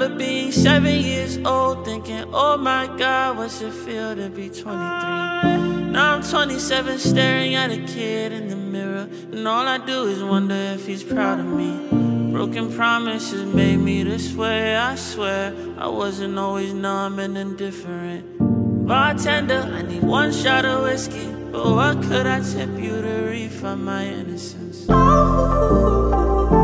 remember being 7 years old, thinking, oh my God, what's it feel to be 23? Now I'm 27, staring at a kid in the mirror, and all I do is wonder if he's proud of me. Broken promises made me this way, I swear. I wasn't always numb and indifferent. Bartender, I need one shot of whiskey, but what could I tip you to refund my innocence? Ooh.